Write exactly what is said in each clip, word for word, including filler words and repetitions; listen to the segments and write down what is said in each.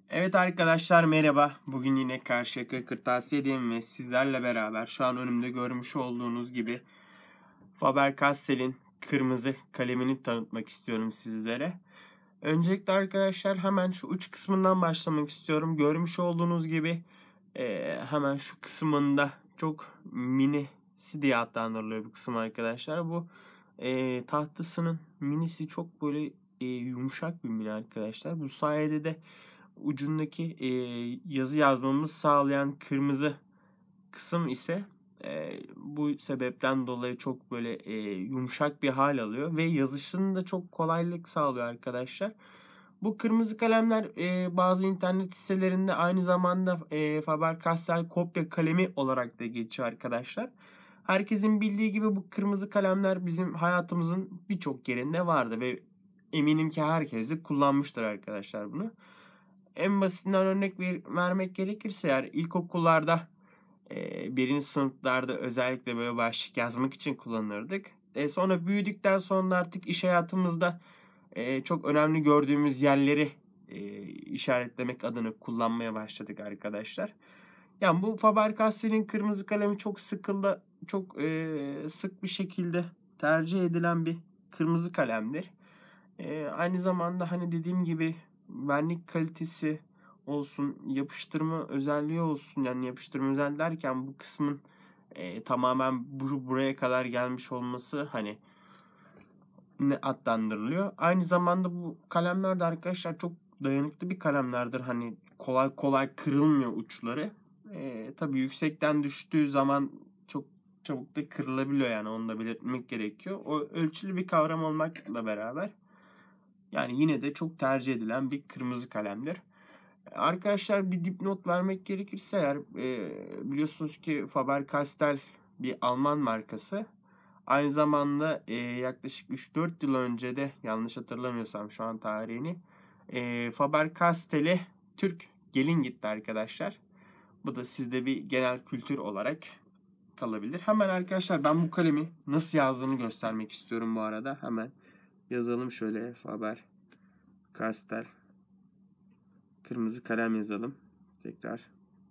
Evet arkadaşlar merhaba. Bugün yine Karşıyaka Kırtasiye'deyim ve sizlerle beraber şu an önümde görmüş olduğunuz gibi Faber-Castell'in kırmızı kalemini tanıtmak istiyorum sizlere. Öncelikle arkadaşlar hemen şu uç kısmından başlamak istiyorum. Görmüş olduğunuz gibi e, hemen şu kısmında çok minisi diye adlandırılıyor bu kısım arkadaşlar. Bu e, tahtasının minisi çok böyle e, yumuşak bir mini arkadaşlar. Bu sayede de ucundaki e, yazı yazmamızı sağlayan kırmızı kısım ise e, bu sebepten dolayı çok böyle e, yumuşak bir hal alıyor ve yazışını da çok kolaylık sağlıyor arkadaşlar. Bu kırmızı kalemler e, bazı internet sitelerinde aynı zamanda e, Faber-Castell kopya kalemi olarak da geçiyor arkadaşlar. Herkesin bildiği gibi bu kırmızı kalemler bizim hayatımızın birçok yerinde vardı ve eminim ki herkes de kullanmıştır arkadaşlar bunu. En basitinden örnek ver, vermek gerekirse eğer ilkokullarda e, birinci sınıflarda özellikle böyle başlık yazmak için kullanırdık. E, sonra büyüdükten sonra artık iş hayatımızda e, çok önemli gördüğümüz yerleri e, işaretlemek adına kullanmaya başladık arkadaşlar. Yani bu Faber-Castell'in kırmızı kalemi çok sıkıldı, çok e, sık bir şekilde tercih edilen bir kırmızı kalemdir. E, aynı zamanda hani dediğim gibi vernik kalitesi olsun, yapıştırma özelliği olsun. Yani yapıştırma özelliği derken bu kısmın e, tamamen bu, buraya kadar gelmiş olması hani ne adlandırılıyor. Aynı zamanda bu kalemler de arkadaşlar çok dayanıklı bir kalemlerdir. Hani kolay kolay kırılmıyor uçları. E, tabii yüksekten düştüğü zaman çok çabuk da kırılabiliyor, yani onu da belirtmek gerekiyor. O ölçülü bir kavram olmakla beraber yani yine de çok tercih edilen bir kırmızı kalemdir. Arkadaşlar bir dipnot vermek gerekirse eğer e, biliyorsunuz ki Faber-Castell bir Alman markası. Aynı zamanda e, yaklaşık üç dört yıl önce de yanlış hatırlamıyorsam şu an tarihini e, Faber-Castell'e Türk gelin gitti arkadaşlar. Bu da sizde bir genel kültür olarak kalabilir. Hemen arkadaşlar ben bu kalemi nasıl yazdığını göstermek istiyorum bu arada. Hemen yazalım şöyle Faber-Castell. Kırmızı kalem yazalım. Tekrar.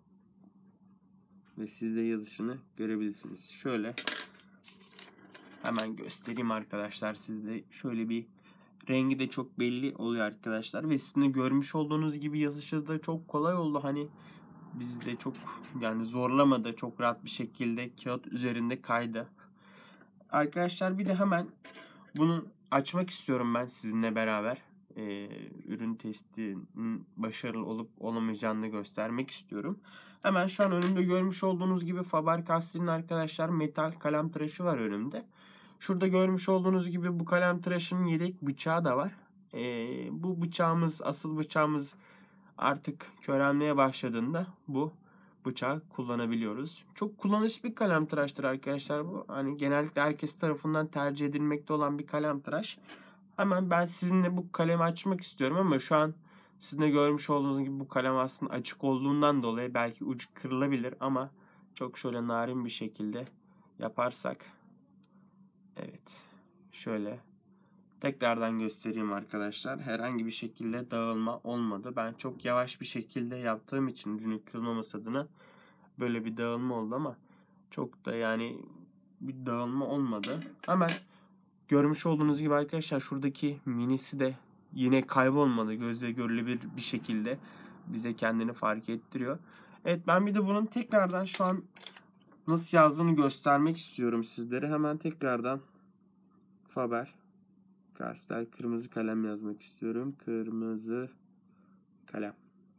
Ve siz de yazışını görebilirsiniz. Şöyle hemen göstereyim arkadaşlar. Sizde şöyle bir rengi de çok belli oluyor arkadaşlar. Ve sizin de görmüş olduğunuz gibi yazışı da çok kolay oldu. Hani bizde çok yani zorlamadı. Çok rahat bir şekilde kağıt üzerinde kaydı. Arkadaşlar bir de hemen bunu açmak istiyorum ben sizinle beraber. Ee, ürün testinin başarılı olup olamayacağını göstermek istiyorum. Hemen şu an önümde görmüş olduğunuz gibi Faber-Castell'in arkadaşlar metal kalem tıraşı var önümde. Şurada görmüş olduğunuz gibi bu kalem tıraşının yedek bıçağı da var. Ee, bu bıçağımız, asıl bıçağımız artık körelmeye başladığında bu bıçağı kullanabiliyoruz. Çok kullanışlı bir kalem tıraştır arkadaşlar bu. Hani genellikle herkes tarafından tercih edilmekte olan bir kalem tıraş. Hemen ben sizinle bu kalemi açmak istiyorum ama şu an sizin de görmüş olduğunuz gibi bu kalem aslında açık olduğundan dolayı belki ucu kırılabilir ama çok şöyle narin bir şekilde yaparsak, evet, şöyle tekrardan göstereyim arkadaşlar. Herhangi bir şekilde dağılma olmadı. Ben çok yavaş bir şekilde yaptığım için ucunun kırılmaması adına böyle bir dağılma oldu ama çok da yani bir dağılma olmadı. Hemen görmüş olduğunuz gibi arkadaşlar şuradaki minisi de yine kaybolmadı. Gözle görülebilir bir şekilde bize kendini fark ettiriyor. Evet, ben bir de bunun tekrardan şu an nasıl yazdığını göstermek istiyorum sizlere. Hemen tekrardan Faber Castell kırmızı kalem yazmak istiyorum. Kırmızı kalem.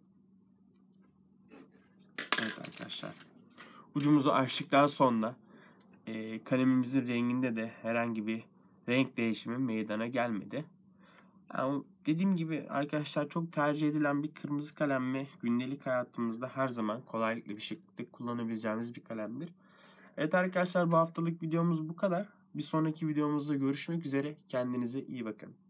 Evet arkadaşlar. Ucumuzu açtıktan sonra e, kalemimizin renginde de herhangi bir renk değişimi meydana gelmedi. Yani dediğim gibi arkadaşlar çok tercih edilen bir kırmızı kalem ve gündelik hayatımızda her zaman kolaylıkla bir şekilde kullanabileceğimiz bir kalemdir. Evet arkadaşlar, bu haftalık videomuz bu kadar. Bir sonraki videomuzda görüşmek üzere. Kendinize iyi bakın.